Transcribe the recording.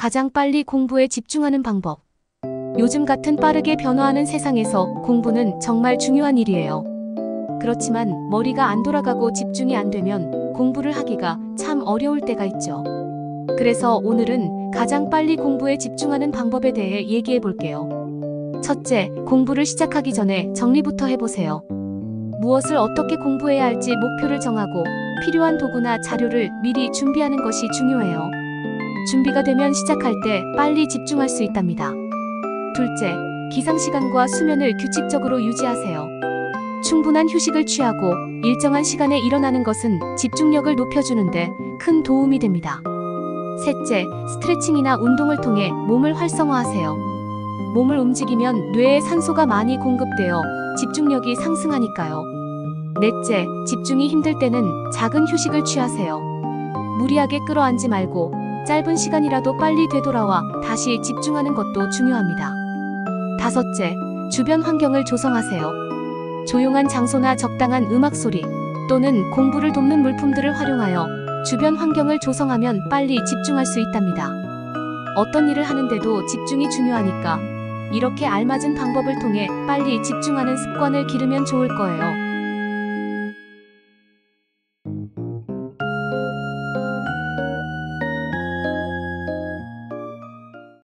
가장 빨리 공부에 집중하는 방법. 요즘 같은 빠르게 변화하는 세상에서 공부는 정말 중요한 일이에요. 그렇지만 머리가 안 돌아가고 집중이 안 되면 공부를 하기가 참 어려울 때가 있죠. 그래서 오늘은 가장 빨리 공부에 집중하는 방법에 대해 얘기해 볼게요. 첫째, 공부를 시작하기 전에 정리부터 해보세요. 무엇을 어떻게 공부해야 할지 목표를 정하고 필요한 도구나 자료를 미리 준비하는 것이 중요해요. 준비가 되면 시작할 때 빨리 집중할 수 있답니다. 둘째, 기상시간과 수면을 규칙적으로 유지하세요. 충분한 휴식을 취하고 일정한 시간에 일어나는 것은 집중력을 높여주는데 큰 도움이 됩니다. 셋째, 스트레칭이나 운동을 통해 몸을 활성화하세요. 몸을 움직이면 뇌에 산소가 많이 공급되어 집중력이 상승하니까요. 넷째, 집중이 힘들 때는 작은 휴식을 취하세요. 무리하게 끌어안지 말고 짧은 시간이라도 빨리 되돌아와 다시 집중하는 것도 중요합니다. 다섯째, 주변 환경을 조성하세요. 조용한 장소나 적당한 음악 소리 또는 공부를 돕는 물품들을 활용하여 주변 환경을 조성하면 빨리 집중할 수 있답니다. 어떤 일을 하는데도 집중이 중요하니까 이렇게 알맞은 방법을 통해 빨리 집중하는 습관을 기르면 좋을 거예요.